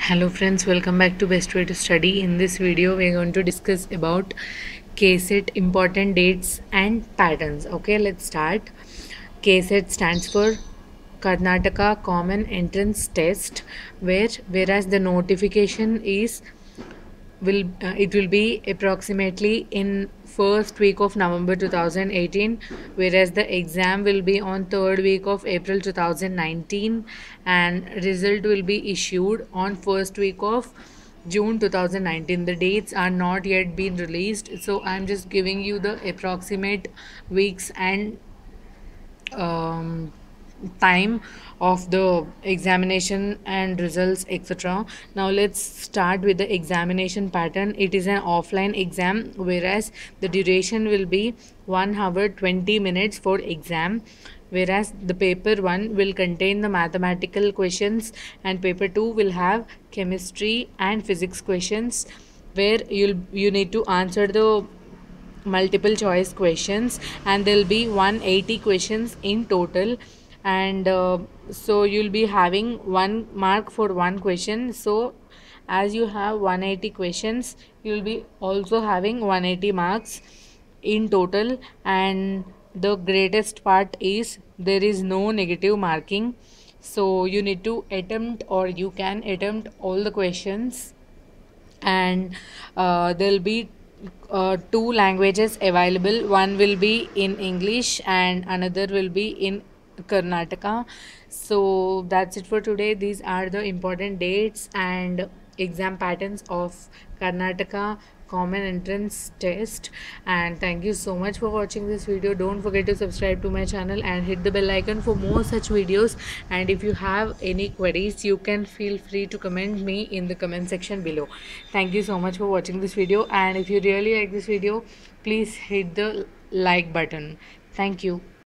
Hello friends, welcome back to Best Way to Study. In this video, we are going to discuss about Kcet important dates and patterns. Okay, let's start. Kcet stands for Karnataka Common Entrance Test, whereas the notification is it will be approximately in first week of November 2018, whereas the exam will be on third week of April 2019, and result will be issued on first week of June 2019. The dates are not yet been released, so I'm just giving you the approximate weeks and um, time of the examination and results, etc. Now let's start with the examination pattern. It is an offline exam, whereas the duration will be 1 hour 20 minutes for exam, whereas the paper 1 will contain the mathematical questions and paper 2 will have chemistry and physics questions, where you need to answer the multiple choice questions, and there'll be 180 questions in total. And so you'll be having 1 mark for one question. So as you have 180 questions, you'll be also having 180 marks in total. And the greatest part is there is no negative marking, so you need to attempt, or you can attempt all the questions. And there'll be two languages available. One will be in English and another will be in Karnataka. So that's it for today. These are the important dates and exam patterns of Karnataka Common Entrance Test. And thank you so much for watching this video. Don't forget to subscribe to my channel and hit the bell icon for more such videos. And if you have any queries, you can feel free to comment me in the comment section below. Thank you so much for watching this video, and if you really like this video, please hit the like button. Thank you.